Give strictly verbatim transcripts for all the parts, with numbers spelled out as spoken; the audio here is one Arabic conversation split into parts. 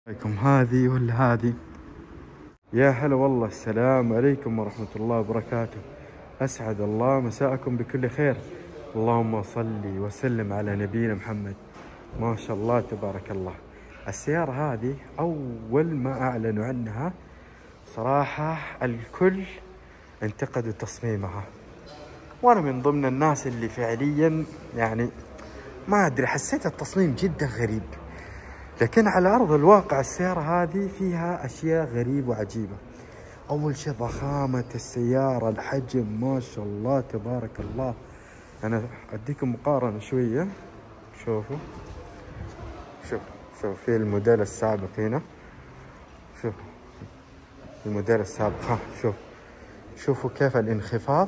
عليكم هذه ولا هذه؟ يا هلا والله، السلام عليكم ورحمة الله وبركاته. أسعد الله مساءكم بكل خير. اللهم صل وسلم على نبينا محمد. ما شاء الله تبارك الله. السيارة هذه أول ما أعلنوا عنها صراحة الكل انتقدوا تصميمها، وأنا من ضمن الناس اللي فعليا يعني ما أدري، حسيت التصميم جدا غريب. لكن على أرض الواقع السيارة هذه فيها أشياء غريبة وعجيبة. أول شيء ضخامة السيارة، الحجم ما شاء الله تبارك الله. أنا أديكم مقارنة شوية. شوفوا شوف شوف في الموديل السابق هنا، شوف الموديل السابق، ها شوف شوفوا كيف الانخفاض،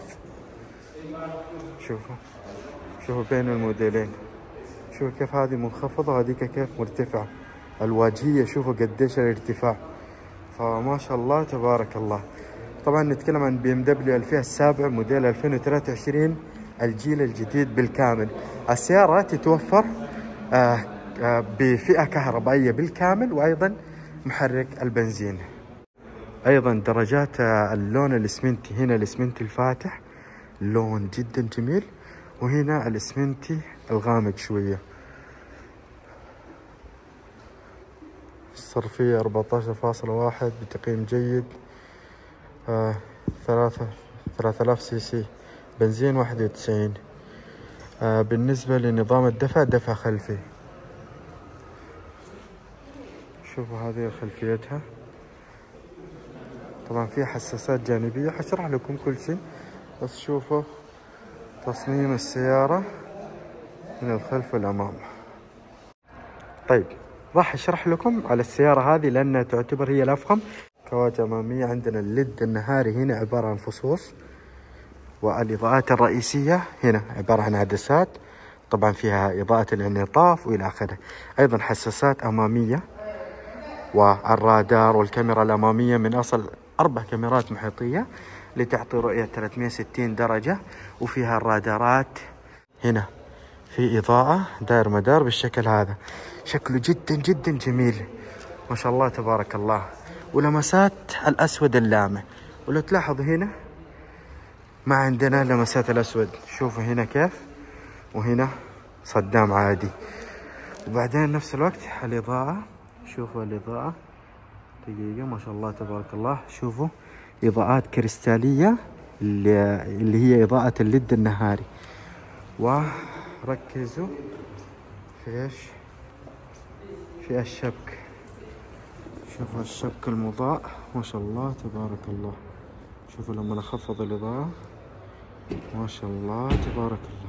شوفوا شوفوا بين الموديلين، شوفوا كيف هذه منخفضة وهذيك كيف مرتفعة. الواجهية شوفوا قديش الارتفاع، فما شاء الله تبارك الله. طبعا نتكلم عن بي ام دبليو الفئة السابعة موديل ألفين وثلاثة وعشرين الجيل الجديد بالكامل. السيارة تتوفر آه آه بفئة كهربائية بالكامل، وأيضا محرك البنزين. أيضا درجات آه اللون الإسمنتي، هنا الإسمنتي الفاتح لون جدا جميل، وهنا الإسمنتي الغامق شوية. الصرفية أربعة عشر فاصلة واحد بتقييم جيد. آه ثلاثة ثلاثة آلاف سي سي، بنزين واحد وتسعين. آه بالنسبة لنظام الدفع، دفع خلفي. شوفوا هذه خلفيتها، طبعا فيها حساسات جانبية، حشرح لكم كل شيء، بس شوفوا تصميم السيارة من الخلف والأمام. طيب راح اشرح لكم على السيارة هذه لأنها تعتبر هي الأفخم. كواجه أمامية، عندنا الليد النهاري هنا عبارة عن فصوص، والإضاءات الرئيسية هنا عبارة عن عدسات، طبعا فيها إضاءة الانعطاف وإلى آخره. أيضا حساسات أمامية، والرادار والكاميرا الأمامية من أصل أربع كاميرات محيطية لتعطي رؤية ثلاثمئة وستين درجة، وفيها الرادارات هنا في إضاءة داير مدار بالشكل هذا، شكله جدا جدا جميل ما شاء الله تبارك الله. ولمسات الأسود اللامع، ولو تلاحظوا هنا ما عندنا لمسات الأسود، شوفوا هنا كيف، وهنا صدام عادي. وبعدين نفس الوقت الإضاءة، شوفوا الإضاءة دقيقة ما شاء الله تبارك الله، شوفوا إضاءات كريستالية اللي هي إضاءة الليد النهاري. وركزوا في ايش، في الشبك، شوفوا الشبك المضاء ما شاء الله تبارك الله. شوفوا لما نخفض الإضاءة ما شاء الله تبارك الله.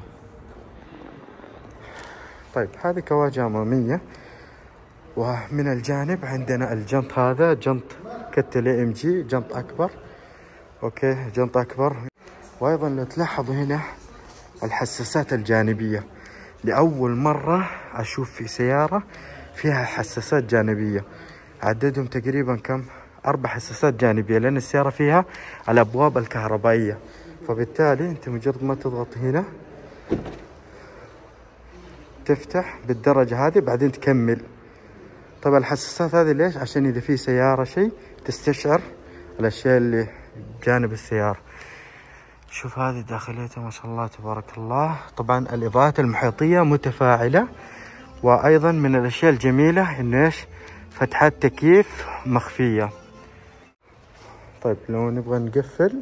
طيب هذه كواجه أمامية، ومن الجانب عندنا الجنط، هذا جنط كتلة ام جي، جنط أكبر، أوكي جنط أكبر. وأيضا لو تلاحظوا هنا الحساسات الجانبية، لأول مرة أشوف في سيارة فيها حساسات جانبية. عددهم تقريبا كم، أربع حساسات جانبية، لأن السيارة فيها الأبواب الكهربائية، فبالتالي أنت مجرد ما تضغط هنا تفتح بالدرجة هذه، بعدين تكمل. طبعا الحساسات هذه ليش؟ عشان إذا في سيارة شيء تستشعر الأشياء اللي بجانب السيارة. شوف هذه داخليتها ما شاء الله تبارك الله. طبعا الإضاءات المحيطية متفاعلة، وأيضا من الأشياء الجميلة إنه إيش، فتحات تكييف مخفية. طيب لو نبغى نقفل،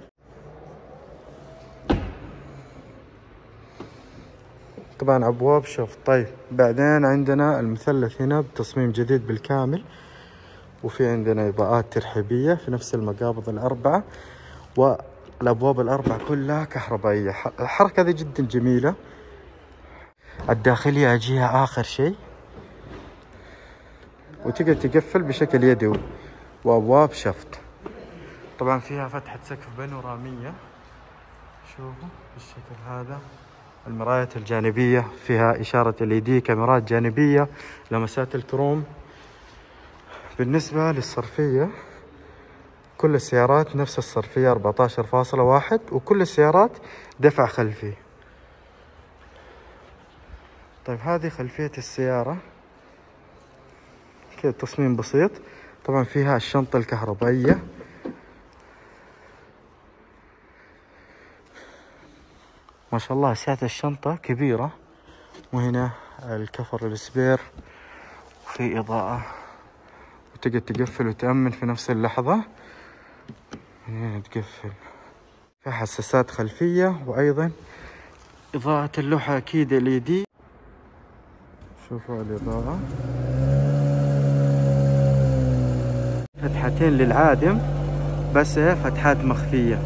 طبعا أبواب شوف. طيب بعدين عندنا المثلث هنا بتصميم جديد بالكامل، وفي عندنا إضاءات ترحيبية في نفس المقابض الأربعة، والأبواب الأربعة كلها كهربائية. الحركة هذه جدا جميلة. الداخلية أجيها آخر شيء، وتقدر تقفل بشكل يدوي، وأبواب شفط. طبعا فيها فتحة سقف بانورامية، شوفوا بالشكل هذا. المرايات الجانبية فيها إشارة ال إي دي، كاميرات جانبية، لمسات الكروم. بالنسبة للصرفية، كل السيارات نفس الصرفية أربعة عشر فاصلة واحد، وكل السيارات دفع خلفي. طيب هذه خلفية السيارة كذا تصميم بسيط. طبعا فيها الشنطة الكهربائية، ما شاء الله سعة الشنطة كبيرة. وهنا الكفر السبير، وفي إضاءة وتقدر تقفل وتأمن في نفس اللحظة. هنا تقفل. في حساسات خلفية، وأيضا إضاءة اللوحة أكيد ال إي دي. شوفوا الإضاءة. فتحتين للعادم بس فتحات مخفية.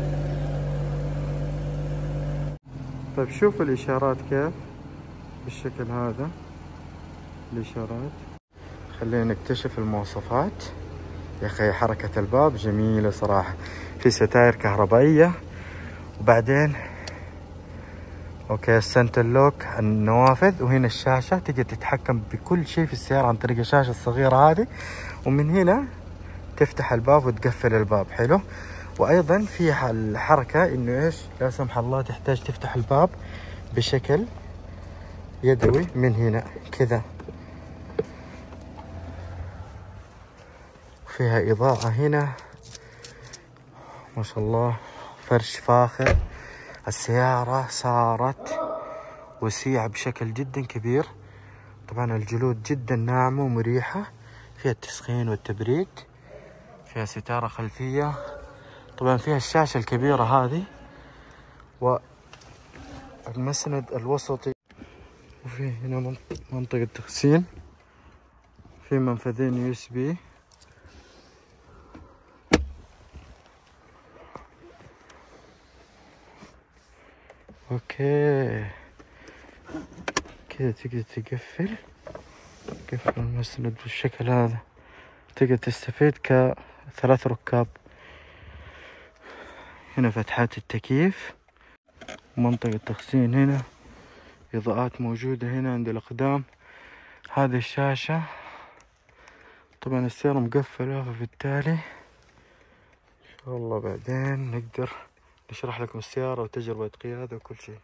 طيب شوفوا الإشارات كيف بالشكل هذا. الإشارات. خلينا نكتشف المواصفات. يا أخي حركة الباب جميلة صراحة. في ستائر كهربائية، وبعدين اوكي السنتر لوك النوافذ، وهنا الشاشة تقدر تتحكم بكل شيء في السيارة عن طريق الشاشة الصغيرة هذه، ومن هنا تفتح الباب وتقفل الباب. حلو. وايضا في الحركة انه ايش لا سمح الله تحتاج تفتح الباب بشكل يدوي من هنا كذا. فيها اضاءة هنا ما شاء الله، فرش فاخر. السيارة صارت وسيعة بشكل جدا كبير. طبعا الجلود جدا ناعمة ومريحة. فيها التسخين والتبريد. فيها ستارة خلفية. طبعا فيها الشاشة الكبيرة هذه، والمسند الوسطي. وفي هنا منطقة تخزين. في منفذين يو اس بي. اوكي كذا تقدر تقفل قفل المسند بالشكل هذا. تقدر تستفيد كثلاث ركاب. هنا فتحات التكييف، منطقة تخزين هنا. إضاءات موجودة هنا عند الأقدام. هذه الشاشة. طبعا السيارة مقفلة، فبالتالي إن شاء الله بعدين نقدر نشرح لكم السيارة وتجربة قيادة وكل شيء.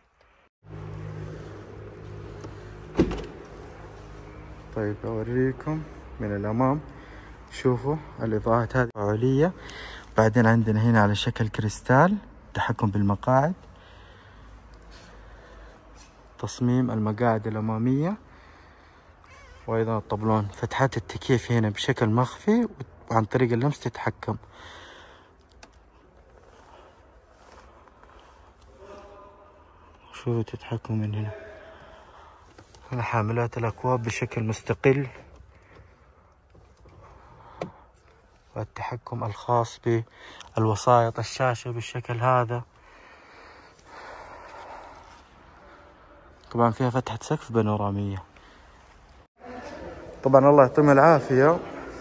طيب أوريكم من الأمام. شوفوا الإضاءات هذه فعالية. بعدين عندنا هنا على شكل كريستال تحكم بالمقاعد. تصميم المقاعد الأمامية، وأيضا الطبلون. فتحات التكييف هنا بشكل مخفي، وعن طريق اللمس تتحكم. شوفوا تتحكم من هنا. هنا حاملات الأكواب بشكل مستقل، والتحكم الخاص بالوسائط. الشاشة بالشكل هذا. طبعا فيها فتحة سقف بانورامية. طبعا الله يعطيهم العافية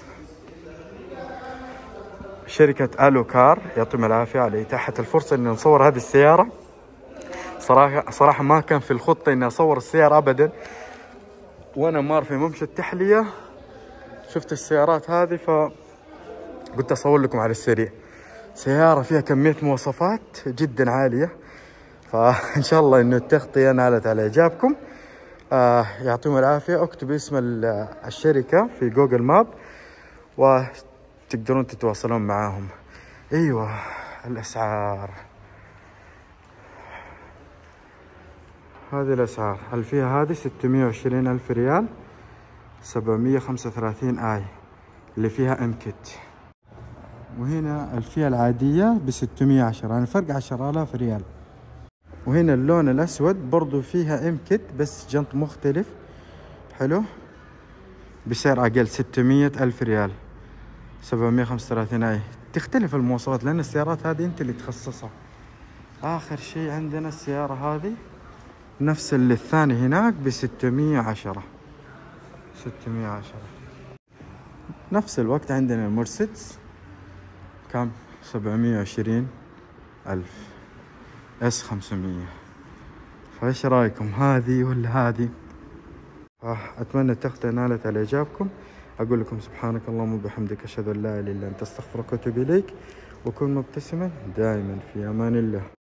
شركة ألو كار، يعطيهم العافية على إتاحة الفرصة إن نصور هذه السيارة. صراحة صراحة ما كان في الخطة إني أصور السيارة أبدا، وأنا مار في ممشى التحلية شفت السيارات هذه فقلت أصور لكم على السريع. سيارة فيها كمية مواصفات جدا عالية، فإن شاء الله إنه التغطية نالت على إعجابكم. آه يعطيهم العافية. اكتب اسم الشركة في جوجل ماب وتقدرون تتواصلون معاهم. ايوه الاسعار هذه. الاسعار اللي فيها هذه ستمية وعشرين الف ريال، سبعمية وخمسة وثلاثين اي اللي فيها ام كت. وهنا الفئة العادية بستمية وعشرة، يعني فرق عشرة آلاف ريال. وهنا اللون الأسود برضو فيها ام كت بس جنط مختلف. حلو. بسعر أقل ستمية ألف ريال، سبعمية وخمسة وثلاثين اي. تختلف المواصفات لأن السيارات هذه أنت اللي تخصصها. آخر شيء عندنا السيارة هذه نفس اللي الثاني هناك بستمية وعشرة، ستمية وعشرة. نفس الوقت عندنا المرسيدس كم سبعمية وعشرين ألف اس خمسمية. فايش رايكم هذه ولا هذه؟ اتمنى التغطية نالت على اعجابكم. اقول لكم سبحانك اللهم وبحمدك اشهد ان لا اله الا انت استغفرك واتوب اليك، وكن مبتسما دائما في امان الله.